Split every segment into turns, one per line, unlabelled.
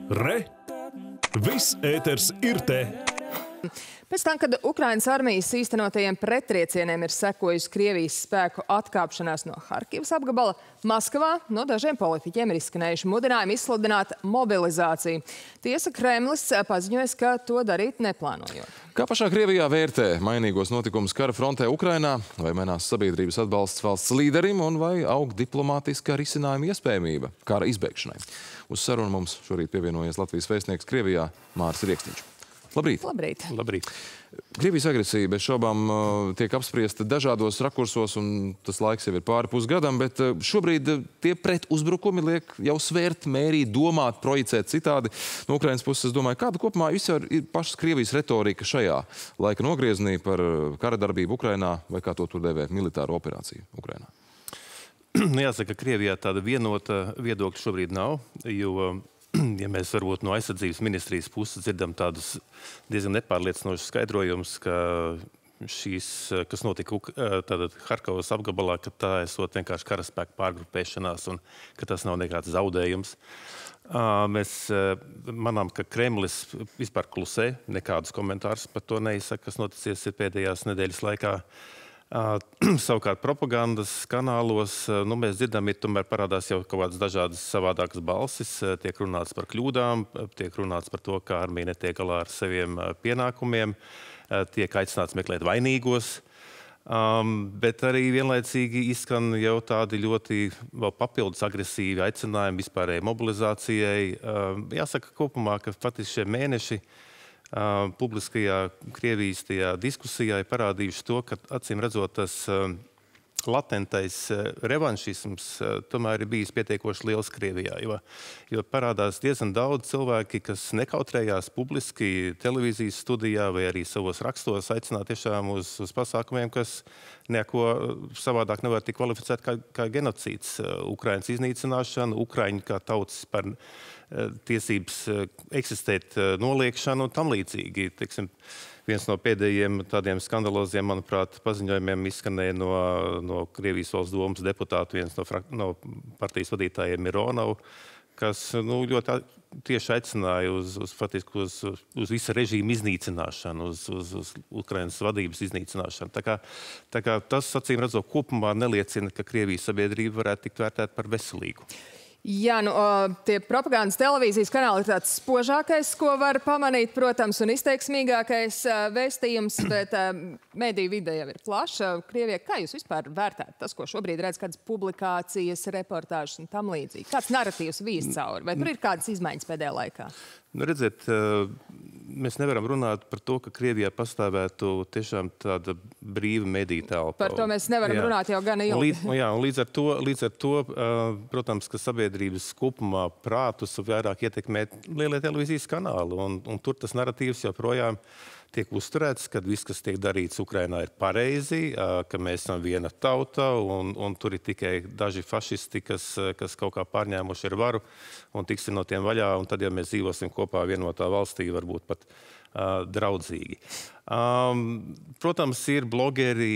Re! Viss ēters ir te!
Pēc tam, kad Ukrainas armijas īstenotajiem pretriecieniem ir sekojusi Krievijas spēku atkāpšanās no Harkivas apgabala, Maskavā no dažiem politiķiem ir izskanējuši mudinājumi izsludināt mobilizāciju. Tiesa, Kremlis paziņojas, ka to darīt neplānojot.
Kā pašā Krievijā vērtē mainīgos notikumus kara frontē Ukrainā? Vai mainās sabiedrības atbalsts valsts līderim un vai aug diplomātiskā risinājuma iespējamība kara izbeigšanai? Uz sarunu mums šorīt pievienojies Latvijas vēstnieks Krievijā Māris Rieksniņš. Labrīt!
Labrīt!
Labrīt!
Krievijas agresija bez šaubām tiek apspriesta dažādos rakursos, un tas laiks jau ir pāri pusgadam, bet šobrīd tie pretuzbrukumi liek jau svērt, mērīt, domāt, projicēt citādi. No Ukrainas puses, es domāju, kāda kopumā vispār ir pašas Krievijas retorika šajā laika nogriezienī par kara darbību Ukrainā, vai kā to tur dēvē militāro operāciju Ukrainā?
Jāsaka, ka Krievijā tāda vienota viedokļa šobrīd nav, jo ja mēs varbūt no aizsardzības ministrijas puses dzirdam tādus diezgan nepārliecinošus skaidrojumus, ka šīs, kas notika tātad Harkivas apgabalā, ka tā esot vienkārši karaspēku pārgrupēšanās un ka tas nav nekāds zaudējums. Mēs manām, ka Kremlis vispār klusē, nekādus komentārus par to neizsaka, kas noticies pēdējās nedēļas laikā. Savukārt propagandas kanālos, mēs dzirdam, tomēr parādās jau kaut kādas dažādas savādākas balsis, tiek runāts par kļūdām, tiek runāts par to, ka armija netiek galā ar saviem pienākumiem, tiek aicināts meklēt vainīgos, bet arī vienlaicīgi izskan jau tādi ļoti vēl papildus agresīvi aicinājumi vispārējai mobilizācijai. Jāsaka kopumā, ka faktiski šie mēneši publiskajā Krievijas tajā diskusijā ir parādījuši to, ka acīm redzot tas latentais revanšisms tomēr ir bijis pietiekoši liels Krievijā, jo parādās diezgan daudz cilvēki, kas nekautrējās publiski televīzijas studijā vai arī savos rakstos aicināt tiešām uz pasākumiem, kas neko savādāk nevar tik kvalificēt kā genocīds, Ukrainas iznīcināšana, Ukraiņu kā tautas par tiesības eksistēt noliekšanu un tam līdzīgi. Teiksim, viens no pēdējiem tādiem skandaloziem, manuprāt, paziņojumiem izskanēja no Krievijas valsts domas deputātu, viens no partijas vadītājiem Mironovu, kas ļoti tieši aicināja uz visa režīma iznīcināšanu, uz Ukrainas vadības iznīcināšanu. Tā kā tas, acīm redzot, kopumā neliecina, ka Krievijas sabiedrība varētu tikt vērtēt par veselīgu.
Jā, tie propagandas televīzijas kanāli ir tāds spožākais, ko var pamanīt, protams, un izteiksmīgākais vēstījums, bet mediju vide jau ir plaša. Krievijā, kā jūs vispār vērtētu tas, ko šobrīd redz, kādas publikācijas, reportāžas un tam līdzīgi? Kāds narratīvs vīz cauri? Vai tur ir kādas izmaiņas pēdējā laikā?
Redziet, mēs nevaram runāt par to, ka Krievijā pastāvētu tiešām tāda brīva mediju telpa.
Par to mēs nevaram runāt jau gan ilgi.
Līdz ar to, protams, ka sabiedrības kopumā prātus vairāk ietekmē lielie televīzijas kanāli, un tur tas narratīvs joprojām tiek uzturēts, ka viss, kas tiek darīts Ukrainā, ir pareizi, ka mēs esam viena tauta, un tur ir tikai daži fašisti, kas kaut kā pārņēmuši ar varu un tiksim no tiem vaļā, un tad, ja mēs dzīvosim kopā vienotā valstī, varbūt pat draudzīgi. Protams, ir blogeri,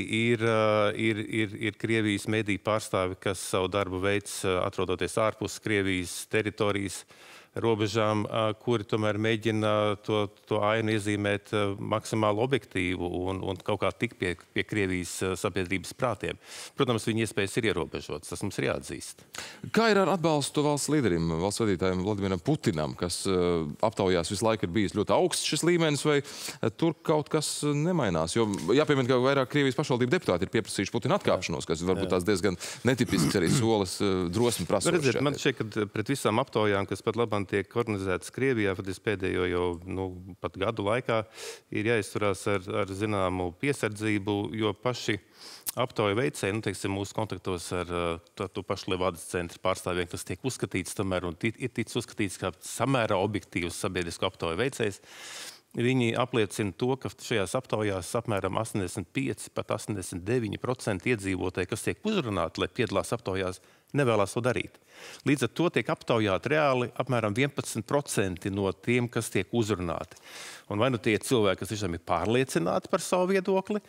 ir Krievijas mediju pārstāvi, kas savu darbu veids, atrodoties ārpus Krievijas teritorijas robežām, kuri tomēr mēģina to ainu iezīmēt maksimāli objektīvu un kaut kā tikt pie Krievijas sabiedrības prātiem. Protams, viņa iespējas ir ierobežotas, tas mums ir jāatzīst.
Kā ir ar atbalstu valsts līderim, valsts vadītājiem Vladimiram Putinam, kas aptaujās visu laiku ir bijis ļoti augsts šis līmenis, vai tur kaut kas nemainās? Jo jāpiemina, ka vairāk Krievijas pašvaldību deputāti ir pieprasījuši Putina atkāpšanos, kas varbūt tās diezgan netipisks arī solis drosmi prasošs.
Redziet, man šķiet, ka pret visām aptaujām, kas pat labāk tiek organizētas Krievijā, pēdējo jau pat gadu laikā, ir jāizturās ar zināmu piesardzību, jo paši aptauju veicēji, teiksim, mūsu kontaktos ar to pašu Levadas centra pārstāvjiem, kas tiek uzskatīts tomēr un ir ticis uzskatīts kā samērā objektīvs sabiedrisku aptauju veicējs. Viņi apliecina to, ka šajās aptaujās apmēram 85, pat 89% iedzīvotāji, kas tiek uzrunāti, lai piedalās aptaujās, nevēlās to darīt. Līdz ar to tiek aptaujāti reāli apmēram 11% no tiem, kas tiek uzrunāti. Un vai tie ir cilvēki, kas tiešām ir pārliecināti par savu viedokli,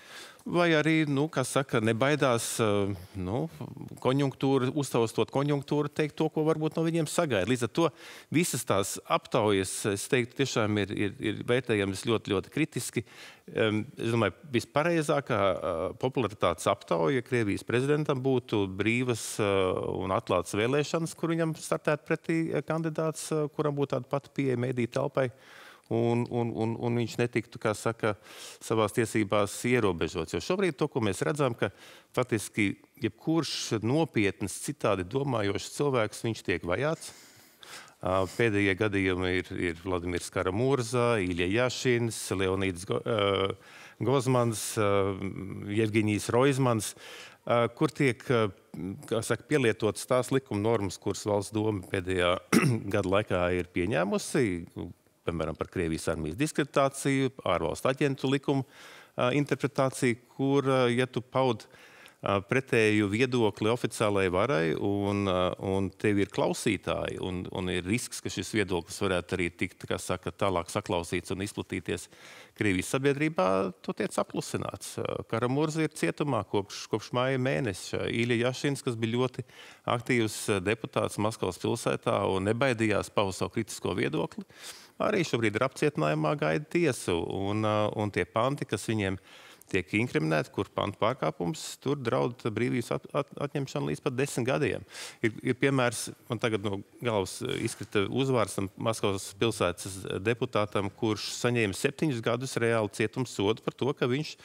vai arī, kā saka, nebaidās konjunktūru, uztaustot konjunktūru, teikt to, ko varbūt no viņiem sagaida. Līdz ar to visas tās aptaujas, es teiktu, tiešām ir vērtējamas ļoti, ļoti kritiski. Es domāju, vispareizākā popularitātes aptauja Krievijas prezidentam būtu brīvas un atklātas vēlēšanas, kur viņam startētu pretī kandidāts, kuram būtu tāda pati pieeja mediju telpai. Un viņš netiktu, kā saka, savās tiesībās ierobežots. Jo šobrīd to, ko mēs redzam, ka faktiski jebkurš nopietns citādi domājošs cilvēks, viņš tiek vajāts. Pēdējie gadījumi ir Vladimirs Karamurza, Ilja Jašins, Leonīds Gozmans, Jevgeņijs Roizmans, kur tiek, kā saka, pielietotas tās likuma normas, kuras valsts doma pēdējā gada laikā ir pieņēmusi, piemēram, par Krievijas armijas diskreditāciju, ārvalstu aģentu likumu interpretāciju, kur, ja tu paud pretēju viedokli oficiālajai varai un tev ir klausītāji un ir risks, ka šis viedoklis varētu arī tikt, kā saka, tālāk saklausīts un izplatīties Krievijas sabiedrībā, to tiec apklusināts. Karamurza ir cietumā kopš māja mēneša. Ilja Jašins, kas bija ļoti aktīvs deputāts Maskavas pilsētā un nebaidījās paust savu kritisko viedokli, arī šobrīd ir apcietinājumā, gaida tiesu. Un tie panti, kas viņiem tiek inkriminēti, kur pantu pārkāpums, tur draud brīvības atņemšana līdz pat 10 gadiem. Ir piemērs, man tagad no galvas izkrita uzvārds tam Maskavas pilsētas deputātam, kurš saņēma 7 gadus reāli cietumsodu par to, ka viņš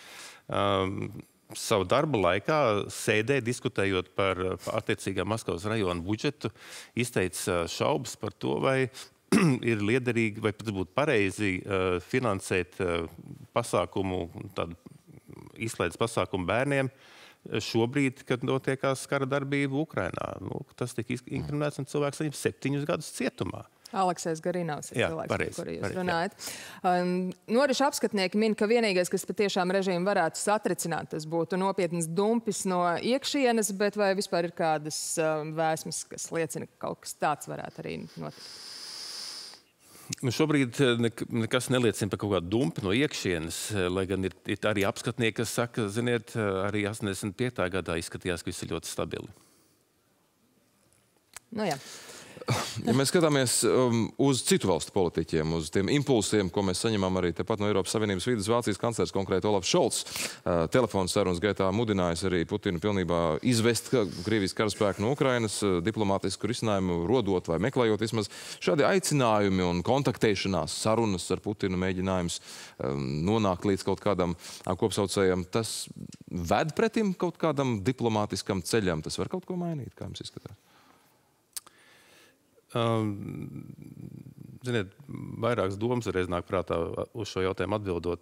savu darba laikā sēdē, diskutējot par attiecīgā Maskavas rajona budžetu, izteica šaubas par to, vai ir liederīgi vai pat būtu pareizi finansēt pasākumu, tādu izklaides pasākumu bērniem šobrīd, kad notiekās kara darbība Ukrainā. Tas tika inkriminēts un cilvēks saņem 7 gadus cietumā.
Aleksejs Garinovs ir cilvēks, par kuru jūs runājat.
Jā.
Apskatnieki min, ka vienīgais, kas patiešām režīmu varētu satricināt, tas būtu nopietnas dumpis no iekšienes, bet vai vispār ir kādas vēsmas, kas liecina, ka kaut kas tāds varētu arī notikt?
Šobrīd nekas neliecina par kaut kādu dumpi no iekšienes, lai gan ir arī apskatnieki, kas saka, ziniet, arī 85. gadā izskatījās, ka viss ir ļoti stabili.
Nu jā.
Ja mēs skatāmies uz citu valstu politiķiem, uz tiem impulsiem, ko mēs saņemam arī tepat no Eiropas Savienības vides, Vācijas kanclers, konkrēti Olafs Šolts, telefonu sarunas gaitā mudinājis arī Putinu pilnībā izvest Krievijas karaspēku no Ukrainas, diplomātisku risinājumu rodot vai meklējot vismaz šādi aicinājumi un kontaktēšanās sarunas ar Putinu mēģinājums nonākt līdz kaut kādam kopsaucējam. Tas ved pretim kaut kādam diplomātiskam ceļam. Tas var kaut ko mainīt, kā jums izskatās?
Ziniet, vairākas domas reiz nāk prātā uz šo jautājumu atbildot.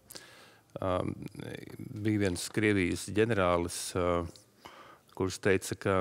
Bija viens Krievijas ģenerālis, kurš teica, ka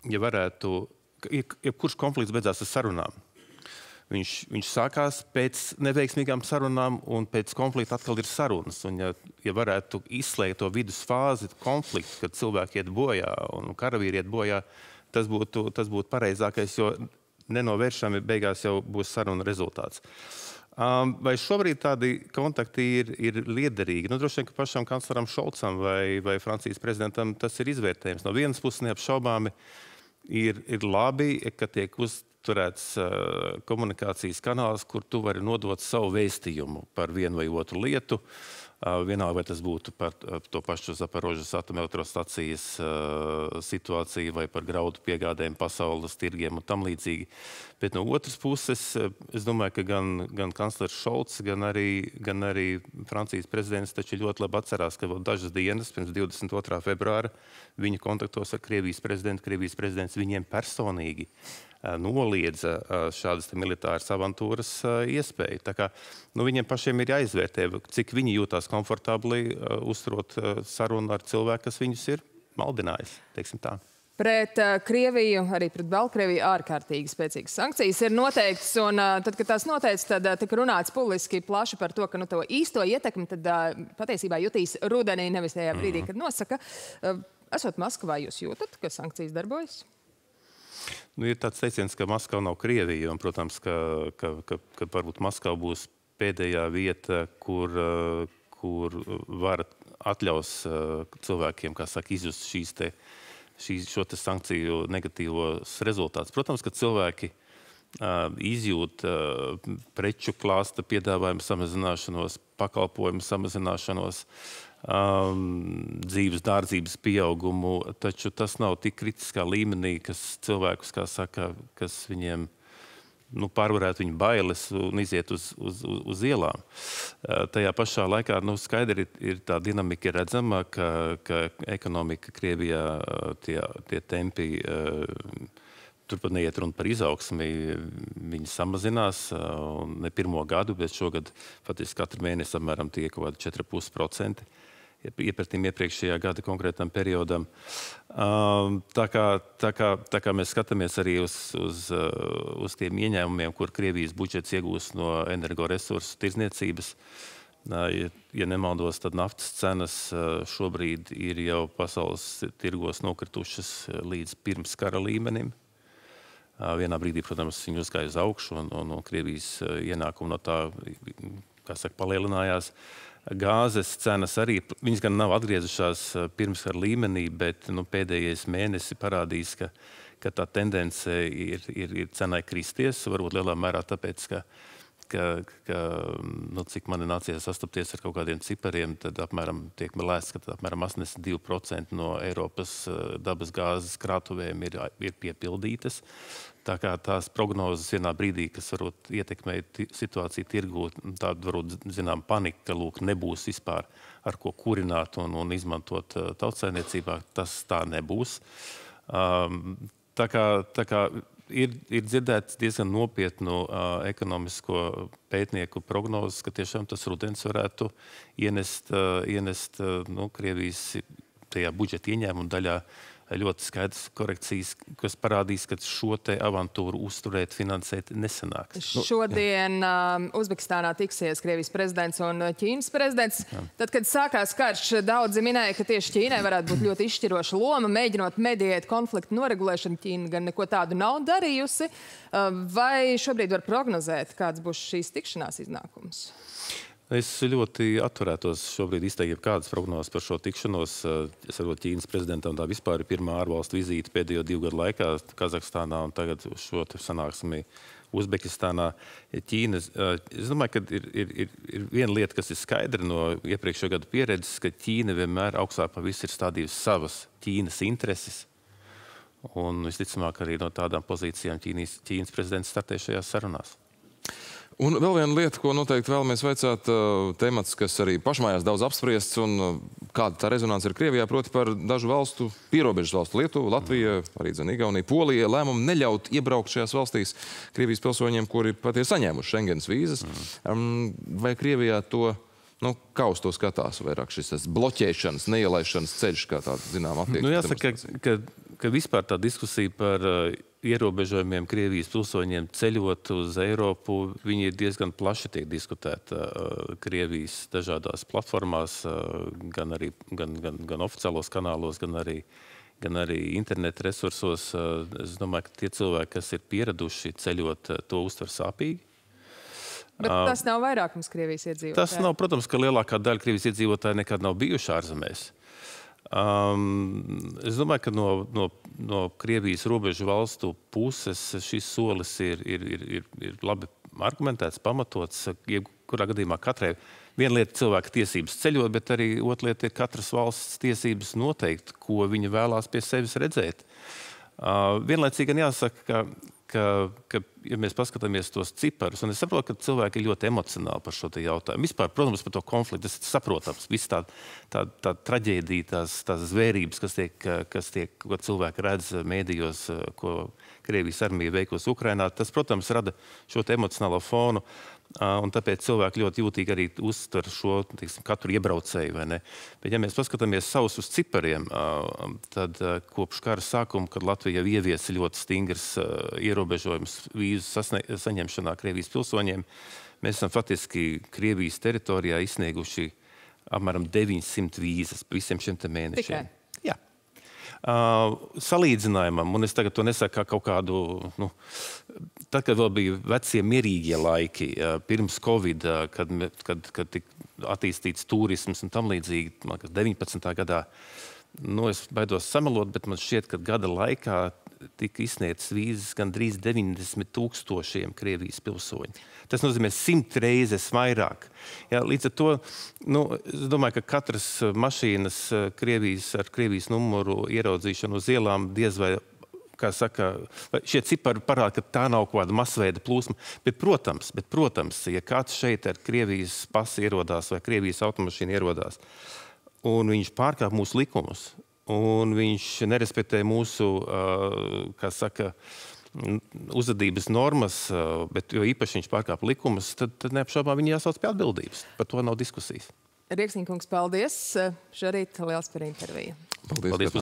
jebkurš konflikts beidzās ar sarunām. Viņš sākās pēc neveiksmīgām sarunām un pēc konflikta atkal ir sarunas. Un ja varētu izslēgt to vidusfāzi konfliktu, kad cilvēki iet bojā un karavīri iet bojā, tas būtu pareizākais, jo nenovēršami beigās jau būs saruna rezultāts. Vai šobrīd tādi kontakti ir liederīgi? Droši vien, ka pašam kancleram Šolcam vai Francijas prezidentam tas ir izvērtējums. No vienas puses neapšaubāmi ir labi, ka tiek uzturēts komunikācijas kanāls, kur tu vari nodot savu vēstījumu par vienu vai otru lietu. Vienalga, vai tas būtu par to pašu Zaporožas atomelektrostacijas situāciju vai par graudu piegādēm pasaules tirgiem un tam līdzīgi. Bet no otras puses, es domāju, ka gan kanclers Šolts, gan arī Francijas prezidents taču ļoti labi atcerās, ka vēl dažas dienas pirms 22. februāra viņa kontaktos ar Krievijas prezidents viņiem personīgi noliedza šādas militāras avantūras iespēju. Tā kā viņiem pašiem ir jāizvērtē, cik viņi jūtās komfortabli uzturot sarunu ar cilvēku, kas viņus ir maldinājis, teiksim tā.
Pret Krieviju, arī pret Baltkrieviju ārkārtīgi spēcīgas sankcijas ir noteikts, un tad, kad tās noteikts, tad tika runāts publiski plaši par to, ka to īsto ietekmi tad patiesībā jutīs rudenī, nevis tajā brīdī, kad nosaka. Esot Maskavā, jūs jūtat, ka sankcijas darbojas?
Ir tāds teiciens, ka Maskava nav Krievija, un, protams, ka varbūt Maskava būs pēdējā vieta, kur var atļaus cilvēkiem, kā saka, izjust šo te sankciju negatīvos rezultātus. Protams, ka cilvēki izjūt preču klāsta piedāvājumu samazināšanos, pakalpojumu samazināšanos, dzīves dārdzības pieaugumu, taču tas nav tik kritiskā līmenī, kas cilvēkus, kā saka, kas viņiem pārvarētu viņu bailes un iziet uz ielām. Tajā pašā laikā skaidri ir tā dinamika redzama, ka ekonomika Krievijā tie tempi turpat neiet runa par izaugsmi, viņi samazinās un ne pirmo gadu, bet šogad faktiski katru mēnesi apmēram tie kaut kādi 4,5%. Iepratīm iepriekšējā gada konkrētam periodam. Tā kā mēs skatāmies arī uz tiem ieņēmumiem, kur Krievijas budžets iegūs no energoresursu tirdzniecības. Ja nemaldos, tad naftas cenas šobrīd ir jau pasaules tirgos nokritušas līdz pirms kara līmenim. Vienā brīdī, protams, viņi uzgāja uz augšu un Krievijas ienākumi no tā, kā saka, palielinājās. Gāzes cenas arī, viņas gan nav atgriezušās pirms kara līmenī, bet pēdējais mēnesi parādīs, ka tā tendence ir cenai kristies, varbūt lielā mērā tāpēc, cik man nācies sastapties ar kaut kādiem cipariem, tad apmēram tiek lēsts, ka apmēram 82% no Eiropas dabas gāzes krātuvēm ir piepildītas. Tā kā tās prognozes vienā brīdī, kas varbūt ietekmēja situāciju tirgū, tāda varbūt, zinām, panika, ka lūk, nebūs vispār ar ko kurināt un izmantot tautsaimniecībā, tas tā nebūs. Tā kā ir dzirdēts diezgan nopietnu ekonomisko pētnieku prognozes, ka tiešām tas rudens varētu ienest Krievijas tajā budžeta ieņēmuma daļā ļoti skaidrs korekcijas, kas parādīs, ka šo te avantūru uzturēt, finansēt nesanāks.
Šodien Uzbekistānā tiksies Krievijas prezidents un Ķīnas prezidents. Tad, kad sākās karš, daudzi minēja, ka tieši Ķīnai varētu būt ļoti izšķiroša loma, mēģinot mediēt konfliktu noregulēšanu. Ķīna gan neko tādu nav darījusi. Vai šobrīd var prognozēt, kāds būs šīs tikšanās iznākums?
Es ļoti atturētos šobrīd izteikt kādas prognozes par šo tikšanos. Es varbūt Ķīnas prezidentam tā vispār ir pirmā ārvalstu vizīte pēdējo 2 gadu laikā Kazahstānā un tagad šo sanāksmi Uzbekistānā. Ķīna, es domāju, ka ir viena lieta, kas ir skaidra no iepriekšējā gada pieredzes, ka Ķīna vienmēr augstāk pa visu ir stādījusi savas Ķīnas intereses. Un visticamāk arī no tādām pozīcijām Ķīnas prezidents startē šajās sarunās.
Un vēl viena lieta, ko noteikti vēlamies vaicāt, temats, kas arī pašmājās daudz apspriests un kāda tā rezonance ir Krievijā, proti par dažu valstu, pierobežas valstu Lietuvu, Latvija, arī Igaunija, Polija, lēmumu neļaut iebraukt šajās valstīs Krievijas pilsoņiem, kuri pat ir saņēmuši Schengens vīzas. Vai Krievijā to, kā uz to skatās vairāk šis bloķēšanas, neielaišanas ceļš, kā tāda, zinām, attieksme?
Jāsaka, ka vispār tā diskusija par ierobežojumiem Krievijas pilsoņiem ceļot uz Eiropu, viņi diezgan plaši tiek diskutēta Krievijas dažādās platformās, gan oficiālos kanālos, gan arī interneta resursos. Es domāju, ka tie cilvēki, kas ir pieraduši ceļot, to uztver sāpīgi.
Bet tas nav vairākums Krievijas iedzīvotāji?
Tas nav, protams, ka lielākā daļa Krievijas iedzīvotāji nekad nav bijuši ārzemēs. Es domāju, ka no Krievijas robežu valstu puses šis solis ir labi argumentēts, pamatots. Kurā gadījumā katrai viena lieta cilvēka tiesības ceļot, bet arī otra lieta ir katras valsts tiesības noteikt, ko viņa vēlās pie sevis redzēt. Vienlaicīgi gan jāsaka, ka ja mēs paskatāmies tos ciparus, un es saprotu, ka cilvēki ir ļoti emocionāli par šo te jautājumu. Vispār, protams, par to konfliktu, tas ir saprotams. Viss tā traģēdija, tās zvērības, ko cilvēki redz mēdījos, ko Krievijas armija veikos Ukrainā, tas, protams, rada šo te emocionālo fonu. Un tāpēc cilvēki ļoti jūtīgi arī uztver šo, katru iebraucēju, vai ne? Bet ja mēs paskatāmies savus uz cipariem, tad kopš kara sākuma, kad Latvija jau ieviesa ļoti stingrs ierobežojums vīzu saņemšanā Krievijas pilsoņiem, mēs esam faktiski Krievijas teritorijā izsnieguši apmēram 900 vīzas visiem šiem te mēnešiem.
Tikai?
Jā. Salīdzinājumam, un es tagad to nesaku kā kaut kādu, tad, kad vēl bija vecie mierīgie laiki, pirms Covid, kad attīstīts turisms un tam līdzīgi, man liekas, 19. gadā. Es baidos samelot, bet man šķiet, ka gada laikā tika izsniegtas vīzas gandrīz 90 000 Krievijas pilsoņu. Tas nozīmē 100 reizes vairāk. Ja, līdz ar to, es domāju, ka katras mašīnas ar Krievijas numuru ieraudzīšanu uz ielām diez vai, kā saka, šie cipari parāda, ka tā nav kaut kāda masveida plūsma. Bet, protams, ja kāds šeit ar Krievijas pasi ierodās vai Krievijas automašīnu ierodās, un viņš pārkāp mūsu likumus, un viņš nerespektē mūsu, kā saka, uzvedības normas, bet jo īpaši viņš pārkāp likumus, tad neapšaubām viņi jāsauc pie atbildības. Par to nav diskusijas.
Rieksniņkungs, paldies. Šorīt liels par interviju.
Paldies.